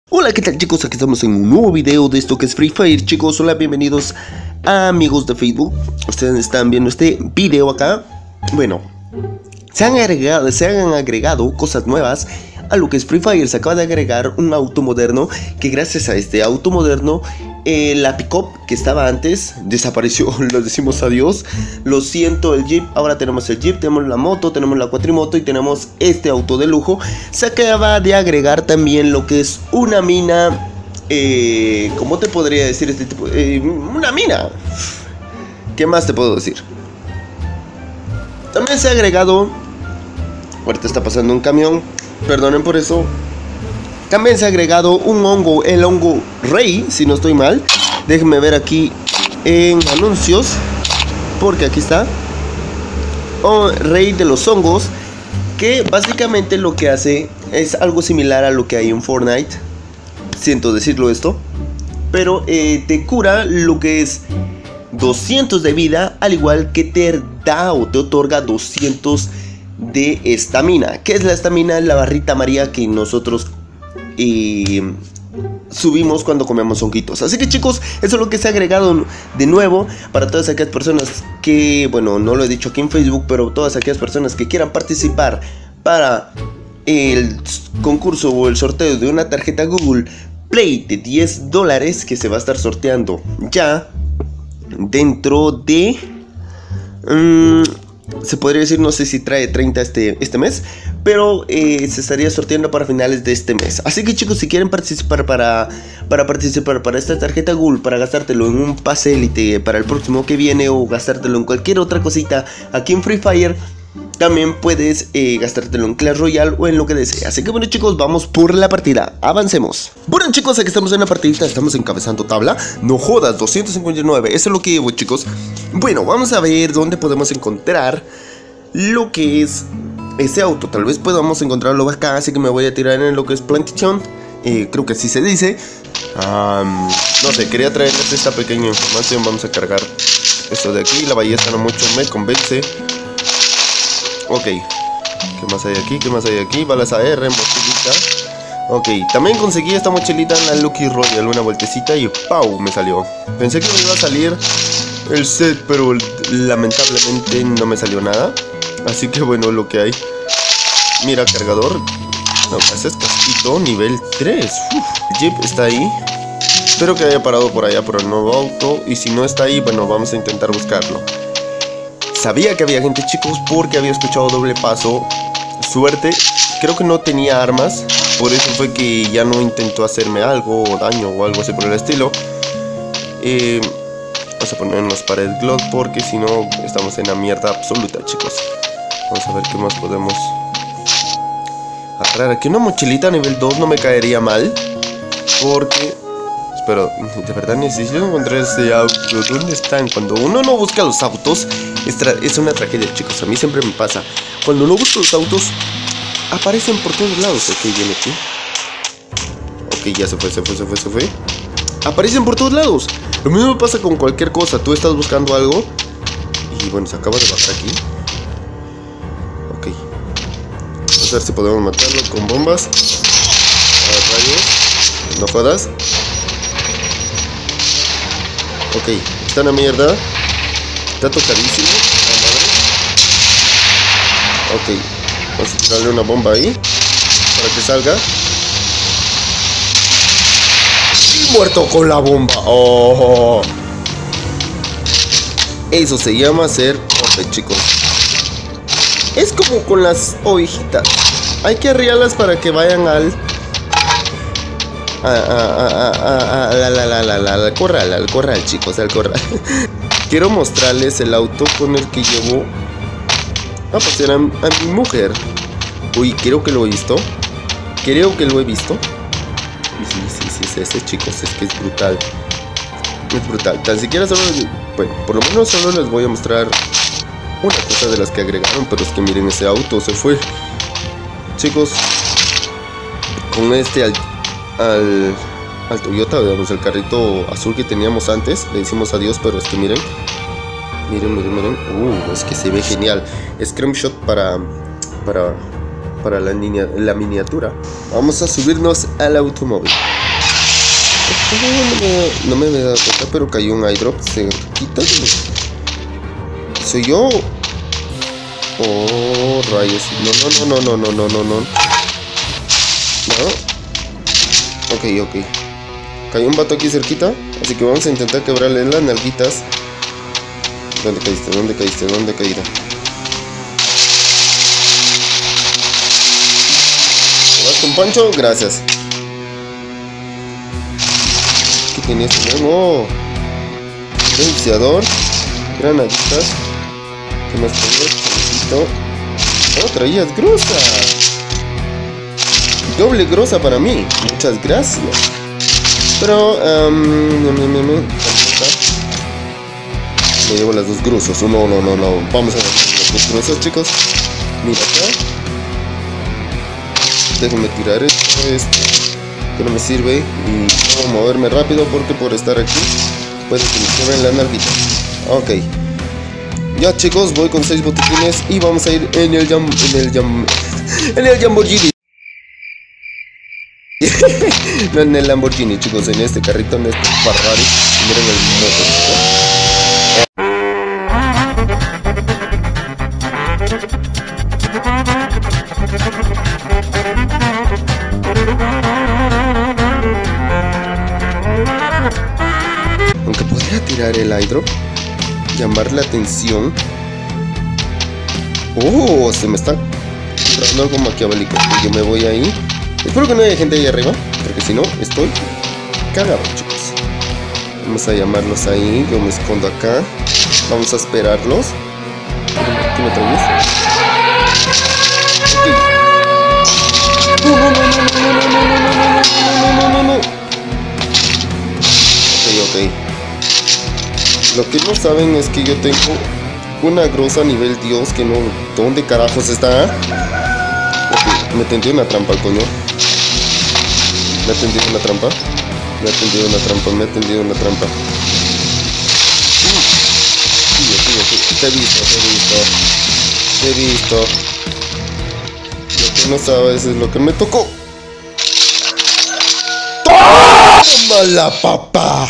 Hola, ¿qué tal chicos? Aquí estamos en un nuevo video de esto que es Free Fire. Chicos, hola, bienvenidos amigos de Facebook. Ustedes están viendo este video acá. Bueno, se han agregado cosas nuevas a lo que es Free Fire. Se acaba de agregar un auto moderno, que gracias a este auto moderno la pick-up que estaba antes desapareció. Lo decimos adiós. Lo siento, el Jeep. Ahora tenemos el Jeep, tenemos la moto, tenemos la cuatrimoto y tenemos este auto de lujo. Se acaba de agregar también lo que es una mina. ¿Cómo te podría decir este tipo? Una mina. ¿Qué más te puedo decir? También se ha agregado. Ahorita está pasando un camión, perdonen por eso. También se ha agregado un hongo, el hongo rey, si no estoy mal. Déjenme ver aquí en anuncios, porque aquí está. Rey de los hongos, que básicamente lo que hace es algo similar a lo que hay en Fortnite. Siento decirlo esto, pero te cura lo que es 200 de vida, al igual que te da o te otorga 200 de estamina. ¿Qué es la estamina? La barrita amarilla que nosotros subimos cuando comemos honguitos. Así que chicos, eso es lo que se ha agregado de nuevo para todas aquellas personas que, bueno, no lo he dicho aquí en Facebook, pero todas aquellas personas que quieran participar para el concurso o el sorteo de una tarjeta Google Play de $10 que se va a estar sorteando ya dentro de se podría decir, no sé si trae 30 este mes, pero se estaría sorteando para finales de este mes. Así que chicos, si quieren participar para participar para esta tarjeta Google, para gastártelo en un pase élite para el próximo que viene, o gastártelo en cualquier otra cosita aquí en Free Fire, también puedes gastártelo en Clash Royale o en lo que desees. Así que bueno chicos, vamos por la partida, avancemos. Bueno chicos, aquí estamos en la partidita, estamos encabezando tabla. No jodas, 259, eso es lo que llevo chicos. Bueno, vamos a ver dónde podemos encontrar lo que es ese auto. Tal vez podamos encontrarlo acá, así que me voy a tirar en lo que es Plantation. Creo que así se dice. No sé, quería traerles esta pequeña información. Vamos a cargar esto de aquí. La ballesta no mucho me convence. Ok, ¿qué más hay aquí? ¿Qué más hay aquí? Balas AR, mochilita. Ok, también conseguí esta mochilita en la Lucky Royale, una vueltecita y ¡pau! Me salió. Pensé que me iba a salir el set, pero lamentablemente no me salió nada. Así que bueno, lo que hay. Mira, cargador. No, ese es casquito, nivel 3. El Jeep está ahí. Espero que haya parado por allá por el nuevo auto. Y si no está ahí, bueno, vamos a intentar buscarlo. Sabía que había gente chicos porque había escuchado doble paso. Suerte, creo que no tenía armas. Por eso fue que ya no intentó hacerme algo o daño o algo así por el estilo. Vamos a ponernos para el Glock porque si no estamos en la mierda absoluta chicos. Vamos a ver qué más podemos agarrar. Aquí una mochilita nivel 2 no me caería mal. Porque... pero de verdad necesito encontrar ese auto. ¿Dónde están? Cuando uno no busca los autos es una tragedia chicos. A mí siempre me pasa. Cuando no busco los autos aparecen por todos lados. Ok, viene aquí. Ok, ya se fue. Aparecen por todos lados. Lo mismo pasa con cualquier cosa. Tú estás buscando algo y bueno, se acaba de bajar aquí. Ok, vamos a ver si podemos matarlo con bombas. A rayos. No jodas. Ok, está en la mierda. Está tocadísimo. Ok, vamos a tirarle una bomba ahí para que salga. Y muerto con la bomba. Oh. Eso se llama ser OP chicos. Es como con las ovejitas. Hay que arriarlas para que vayan al corral chicos, al corral. Quiero mostrarles el auto con el que llevo a pasear a mi mujer. Uy, creo que lo he visto. Sí, es ese chicos, es que es brutal. Es brutal, tan siquiera solo... bueno, por lo menos solo les voy a mostrar una cosa de las que agregaron. Pero es que miren, ese auto se fue chicos. Con este al Toyota, veamos el carrito azul que teníamos antes. Le decimos adiós, pero es que miren. Es que se ve genial. Screenshot para la miniatura. Vamos a subirnos al automóvil. No me había dado cuenta, pero cayó un eyedrop cerquita. ¿Soy yo? Oh, rayos. No. Ok. Cayó un vato aquí cerquita, así que vamos a intentar quebrarle las nalguitas. ¿Dónde caíste? ¿Dónde caíste? ¿Te vas con Pancho? Gracias. ¿Qué tenía este nuevo? Iniciador. Granaditas. ¿Qué más traías? Oh, traías grosa. Doble grosa para mí. Muchas gracias. Pero, me llevo las dos grosas. No. Vamos a ver las dos grosas, chicos. Mira acá. Déjenme tirar esto que no me sirve. Y puedo moverme rápido porque por estar aquí puede que me quebren la nalguita. Ok. Ya, chicos, voy con 6 botiquines y vamos a ir en el Lamborghini. No en el Lamborghini, chicos, en este carrito, en este Ferrari. Miren el motor, aunque podría tirar el eyedrop, llamar la atención. Oh, se me está entrando algo maquiavélico. Yo me voy ahí. Espero que no haya gente ahí arriba, porque si no, estoy cagado, chicos. Vamos a llamarlos ahí. Yo me escondo acá. Vamos a esperarlos. ¿Qué me traes? No. Ok. Lo que no saben es que yo tengo una grosa nivel Dios que no... ¿Dónde carajos está? Ok, me tendió una trampa el coño. Me ha tendido una trampa. Te he visto. Lo que no sabes es lo que me tocó. ¡Toma la papá!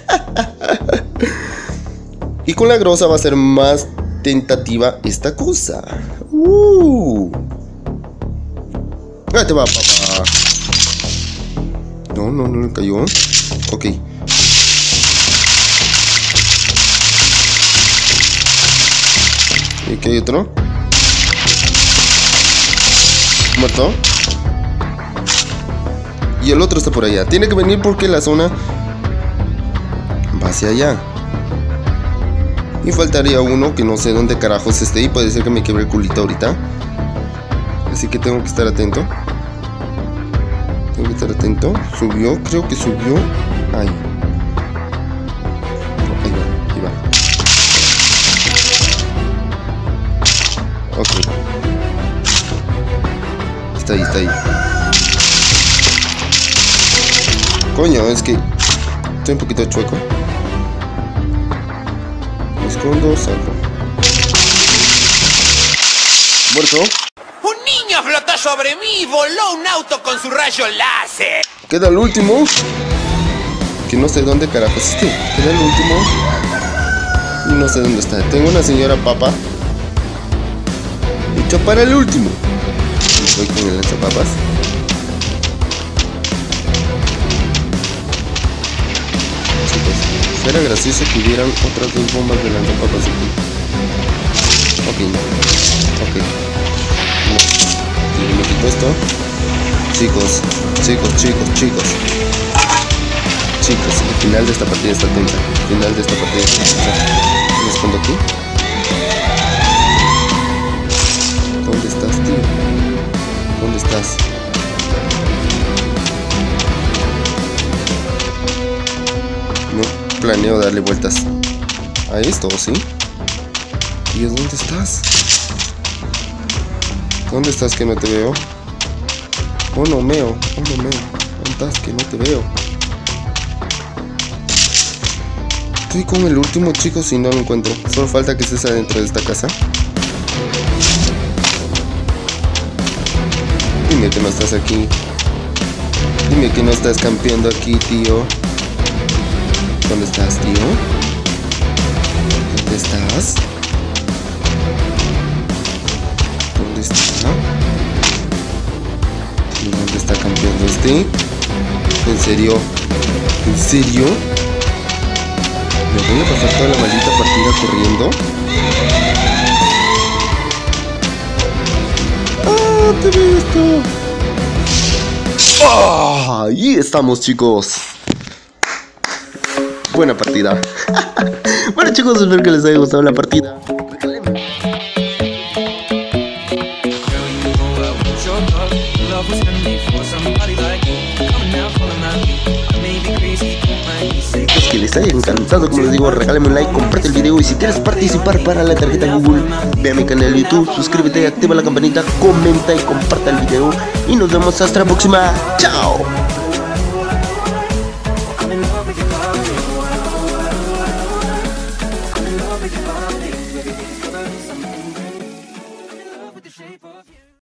Y con la grosa va a ser más tentativa esta cosa. Ahí te va, papá. No le cayó. Ok. ¿Y aquí hay otro? Muerto. Y el otro está por allá. Tiene que venir porque la zona va hacia allá. Y faltaría uno que no sé dónde carajos esté. Y puede ser que me quiebre el culito ahorita. Así que tengo que estar atento. Subió, creo que subió. Ahí. Ahí va. Ok. Está ahí. Coño, es que estoy un poquito chueco. Me escondo, salgo. Muerto. ¡Un niño flotó sobre mí y voló un auto con su rayo láser! Queda el último. Que no sé dónde carajos esté. Queda el último. Y no sé dónde está. Tengo una señora papa hecha para el último. Y voy con el lanzapapas. Chicos, sería gracioso que hubieran otras 2 bombas de lanzapapas aquí. Ok. Y me quito esto. Chicos, el final de esta partida está tensa. Me escondo aquí. ¿Dónde estás, tío? ¿Dónde estás? No planeo darle vueltas a esto, ¿sí? ¿Y dónde estás? ¿Dónde estás que no te veo? Oh no meo. ¿Dónde estás que no te veo? Estoy con el último, chicos, y no lo encuentro. Solo falta que estés adentro de esta casa. Dime que no estás aquí. Dime que no estás campeando aquí, tío. ¿Dónde estás, tío? ¿Dónde estás? ¿Dónde está? ¿Dónde está campeando este? ¿En serio? ¿En serio? ¿Me voy a pasar toda la maldita partida corriendo? ¡Ah! ¡Te he visto! ¡Ah! Ahí estamos, chicos. Buena partida. Bueno, chicos, espero que les haya gustado la partida. Que les haya encantado, como les digo, regálame un like, comparte el video y si quieres participar para la tarjeta Google, ve a mi canal de YouTube, suscríbete, activa la campanita, comenta y comparte el video y nos vemos hasta la próxima. ¡Chao! I'm in love with your body.